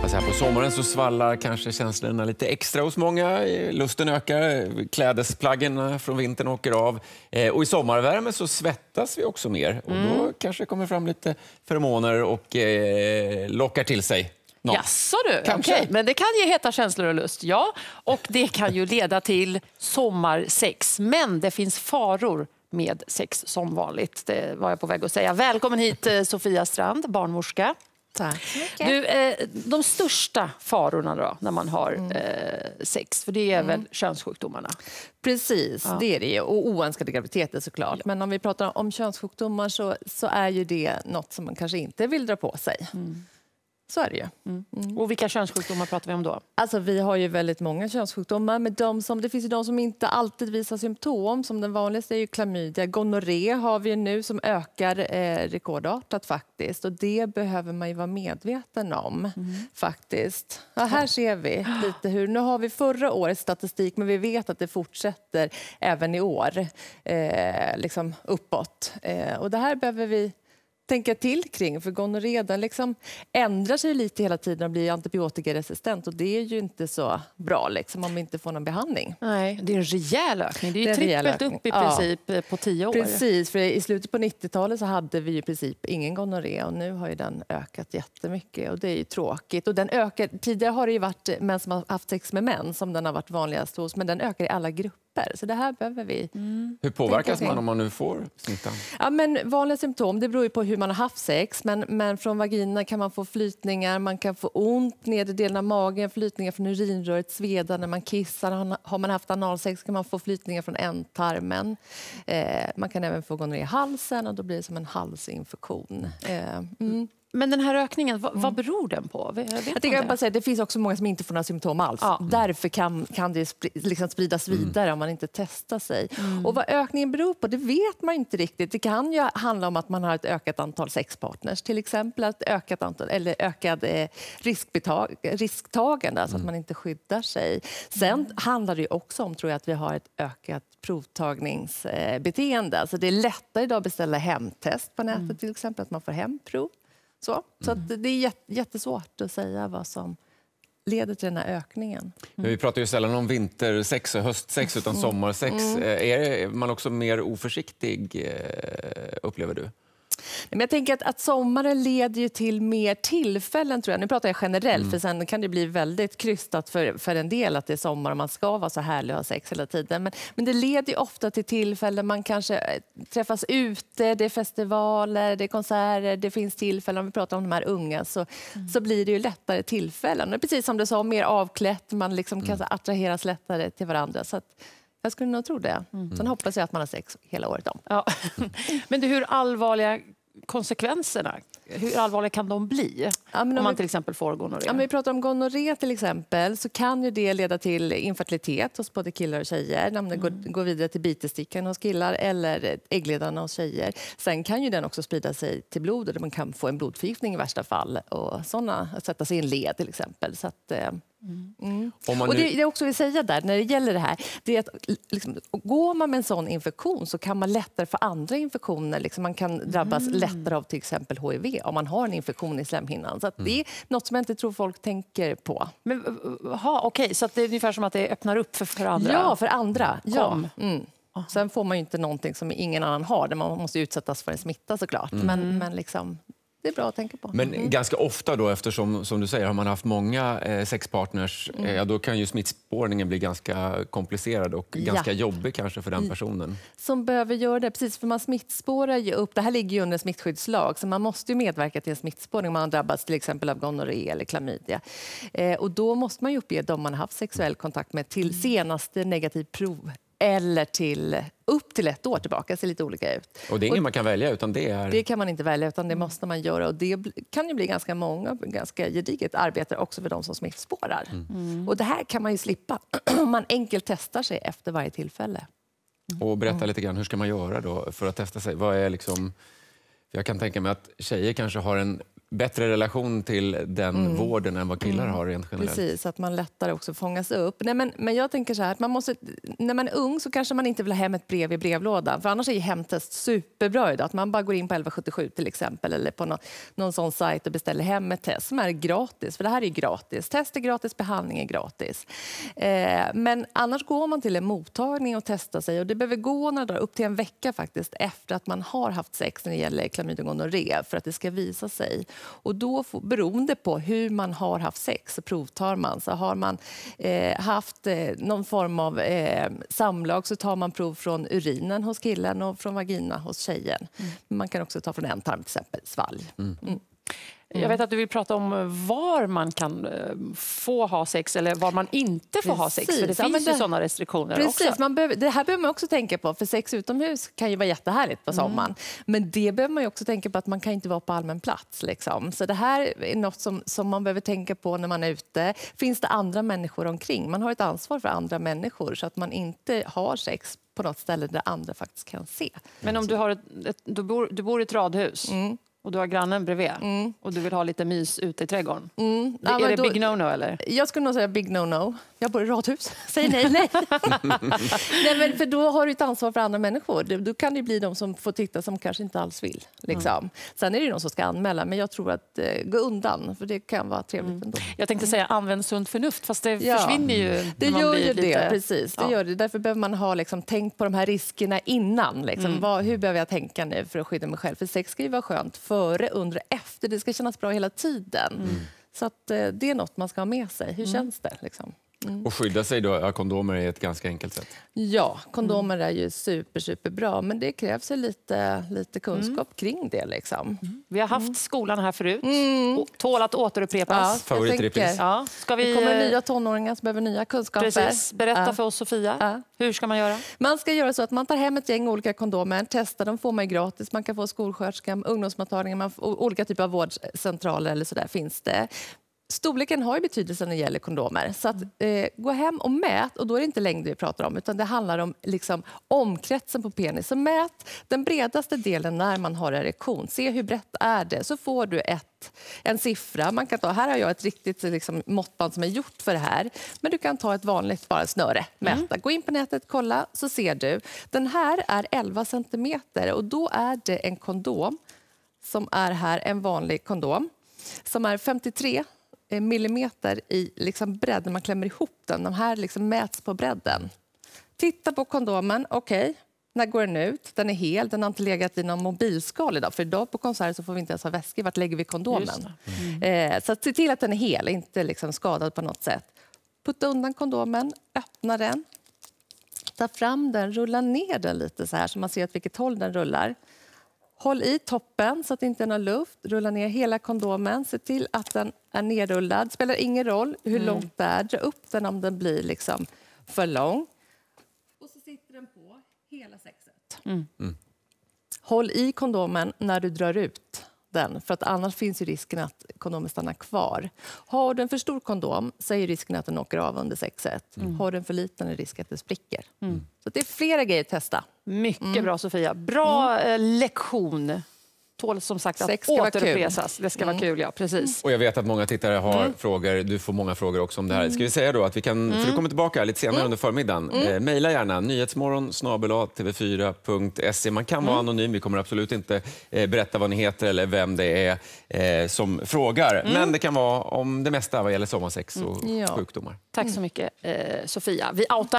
Så här på sommaren så svallar kanske känslorna lite extra hos många. Lusten ökar, klädesplaggen från vintern åker av. Och i sommarvärme så svettas vi också mer. Och då kanske det kommer fram lite feromoner och lockar till sig. Jaså du, okay. Men det kan ge heta känslor och lust, ja. Och det kan ju leda till sommarsex. Men det finns faror med sex som vanligt. Det var jag på väg att säga. Välkommen hit Sofia Strand, barnmorska. Tack så mycket. Du, de största farorna då när man har sex, för det är väl könssjukdomarna? Precis, det är det ju. Och oönskade graviditeter såklart. Men om vi pratar om könssjukdomar så är ju det något som man kanske inte vill dra på sig. Så är det ju. Och vilka könssjukdomar pratar vi om då? Alltså vi har ju väldigt många könssjukdomar. Men det finns ju de som inte alltid visar symptom. Som den vanligaste är ju klamydia. Gonorré har vi ju nu som ökar rekordartat faktiskt. Och det behöver man ju vara medveten om faktiskt. Ja, här ser vi lite hur. Nu har vi förra årets statistik men vi vet att det fortsätter även i år. Liksom uppåt. Och det här behöver vi tänka till kring, för gonorré liksom ändrar sig lite hela tiden och blir antibiotikaresistent och det är ju inte så bra liksom, om vi inte får någon behandling. Nej, det är en rejäl ökning. Det är ju trippelt upp i princip på 10 år. Precis, för i slutet på 90-talet så hade vi ju i princip ingen gonorré och nu har ju den ökat jättemycket och det är ju tråkigt. Och den ökar, tidigare har det ju varit män som har haft sex med män som den har varit vanligast hos, men den ökar i alla grupper. Så det här behöver vi. Hur påverkas man om man nu får smittan? Ja, men vanliga symptom, det beror ju på hur man har haft sex. Men från vagina kan man få flytningar, man kan få ont, nedre delen av magen, flytningar från urinröret, sveda när man kissar. Har man haft analsex kan man få flytningar från ändtarmen. Man kan även få gonorré i halsen och då blir det som en halsinfektion. Men den här ökningen, vad beror den på? Det finns också många som inte får några symptom alls. Därför kan det liksom spridas vidare om man inte testar sig. Och vad ökningen beror på, det vet man inte riktigt. Det kan ju handla om att man har ett ökat antal sexpartners. Till exempel ett ökat antal, eller ökad risktagande, alltså att man inte skyddar sig. Sen handlar det ju också om, tror jag, att vi har ett ökat provtagningsbeteende. Alltså det är lättare idag att beställa hemtest på nätet till exempel, att man får hemprov. Så att det är jättesvårt att säga vad som leder till den här ökningen. Men vi pratar ju sällan om vintersex och höstsex utan sommarsex. Är man också mer oförsiktig, upplever du? Men jag tänker att sommaren leder ju till mer tillfällen, tror jag. Nu pratar jag generellt, för sen kan det bli väldigt krystat för en del att det är sommar och man ska vara så härlig och ha sex hela tiden. Men det leder ju ofta till tillfällen man kanske träffas ute, det är festivaler, det är konserter, det finns tillfällen. Om vi pratar om de här unga så blir det ju lättare tillfällen. Och precis som du sa, mer avklätt, man liksom kanske attraheras lättare till varandra. Så att jag skulle nog tro det. Sen hoppas jag att man har sex hela året om. Ja. Men hur allvarliga konsekvenserna? Hur allvarliga kan de bli om man till exempel får gonorré? Om vi pratar om gonorré till exempel så kan ju det leda till infertilitet hos både killar och tjejer. När man går vidare till bitestickan hos killar eller äggledarna hos tjejer. Sen kan ju den också sprida sig till blodet. Man kan få en blodförgiftning i värsta fall och sådana sätta sig i en led till exempel. Så att, Och det också vill säga där när det gäller det här, det är att liksom, går man med en sån infektion så kan man lättare få andra infektioner. Liksom, man kan drabbas lättare av till exempel HIV om man har en infektion i slemhinnan. Så att det är något som jag inte tror folk tänker på. Men, okej, så att det är ungefär som att det öppnar upp för andra? Ja, för andra. Ja. Sen får man ju inte någonting som ingen annan har. Där man måste utsättas för en smitta såklart. Men liksom, det är bra att tänka på. Men ganska ofta då, eftersom som du säger, har man haft många sexpartners, då kan ju smittspårningen bli ganska komplicerad och ganska jobbig kanske för den personen. Som behöver göra det, precis, för man smittspårar ju upp, det här ligger ju under smittskyddslag, så man måste ju medverka till en smittspårning om man har drabbats till exempel av gonorré eller klamydia. Och då måste man ju uppge dem man har haft sexuell kontakt med till senaste negativ prov. Eller upp till 1 år tillbaka, ser lite olika ut. Och det är inget man kan välja utan det är... Det kan man inte välja utan det måste man göra. Och det kan ju bli ganska många, ganska gediget arbete också för de som smittspårar. Och det här kan man ju slippa om man enkelt testar sig efter varje tillfälle. Och berätta lite grann, hur ska man göra då för att testa sig? Vad är liksom... Jag kan tänka mig att tjejer kanske har en bättre relation till den vården än vad killar har rent generellt. Precis, att man lättare också fångas upp. Nej, men jag tänker så här, att man måste, när man är ung så kanske man inte vill ha hem ett brev i brevlådan. För annars är ju hemtest superbra idag. Att man bara går in på 1177 till exempel eller på någon sån sajt och beställer hem ett test som är gratis. För det här är gratis. Test är gratis, behandling är gratis. Men annars går man till en mottagning och testar sig. Och det behöver gå upp till en vecka faktiskt efter att man har haft sex när det gäller klamydia och gonorré för att det ska visa sig. Och då, beroende på hur man har haft sex, så provtar man. Så har man haft någon form av samlag så tar man prov från urinen hos killen och från vagina hos tjejen. Man kan också ta från ändtarm, till exempel svalg. Jag vet att du vill prata om var man kan få ha sex eller var man inte får ha sex. För det finns ju sådana restriktioner också. Det här behöver man också tänka på. För sex utomhus kan ju vara jättehärligt på sommaren. Men det behöver man ju också tänka på att man kan inte vara på allmän plats. Liksom. Så det här är något som man behöver tänka på när man är ute. Finns det andra människor omkring? Man har ett ansvar för andra människor så att man inte har sex på något ställe där andra faktiskt kan se. Men om du har du bor i ett radhus och du har grannen bredvid och du vill ha lite mys ute i trädgården. Är det big no-no eller? Jag skulle nog säga big no-no. Jag bor i radhus. Säg nej. Nej, men för då har du ett ansvar för andra människor. Då kan det bli de som får titta som kanske inte alls vill. Liksom. Sen är det någon som ska anmäla. Men jag tror att gå undan. För det kan vara trevligt ändå. Jag tänkte säga använd sunt förnuft. Fast det försvinner ju. Det gör ju det, precis. Det gör det. Därför behöver man ha tänkt på de här riskerna innan. Hur behöver jag tänka nu för att skydda mig själv? För sex ska ju vara skönt före, under och efter. Det ska kännas bra hela tiden. Så att det är något man ska ha med sig. Hur känns det? Liksom? Och skydda sig då, kondomer är ett ganska enkelt sätt. Ja, kondomer är ju superbra, men det krävs ju lite kunskap kring det. Liksom. Vi har haft skolan här förut. Tål att återupprepas. Favoritrepris. Ja, det kommer nya tonåringar som behöver nya kunskaper. Precis. Berätta för oss, Sofia. Hur ska man göra? Man ska göra så att man tar hem ett gäng olika kondomer, testar dem, får man gratis. Man kan få skolsköterskan, ungdomsmottagningar, olika typer av vårdcentraler eller så där finns det. Storleken har ju betydelse när det gäller kondomer. Så att, gå hem och mät, och då är det inte längd vi pratar om, utan det handlar om omkretsen på penis. Så mät den bredaste delen när man har erektion. Se hur brett är det, så får du en siffra. Man kan här har jag ett riktigt måttband som är gjort för det här. Men du kan ta ett vanligt bara snöre, mäta. Gå in på nätet, kolla, så ser du. Den här är 11 centimeter och då är det en kondom som är här, en vanlig kondom som är 53 millimeter i bredd när man klämmer ihop den. De här mäts på bredden. Titta på kondomen. Okej, när går den ut? Den är hel. Den har inte legat i någon mobilskal idag. För idag på konserter så får vi inte ens ha väskor. Vart lägger vi kondomen? Så se till att den är hel, inte skadad på något sätt. Putta undan kondomen, öppna den. Ta fram den, rulla ner den lite så här så man ser åt vilket håll den rullar. Håll i toppen så att det inte är någon luft. Rulla ner hela kondomen. Se till att den är nerrullad. Det spelar ingen roll hur långt det är. Dra upp den om den blir för lång. Och så sitter den på hela sexet. Håll i kondomen när du drar ut den. För att annars finns ju risken att kondomen stannar kvar. Har du en för stor kondom så är risken att den åker av under sexet. Har du en för liten är risken att den spricker. Så det är flera grejer att testa. Mycket bra, Sofia. Bra lektion. Tål som sagt att återupprepas. Det ska vara kul, ja. Precis. Och jag vet att många tittare har frågor. Du får många frågor också om det här. Ska vi säga då att vi kan, för du kommer tillbaka lite senare under förmiddagen. Maila gärna nyhetsmorgon@tv4.se. Man kan vara anonym. Vi kommer absolut inte berätta vad ni heter eller vem det är som frågar. Men det kan vara om det mesta vad gäller sommarsex och sjukdomar. Tack så mycket, Sofia. Vi outar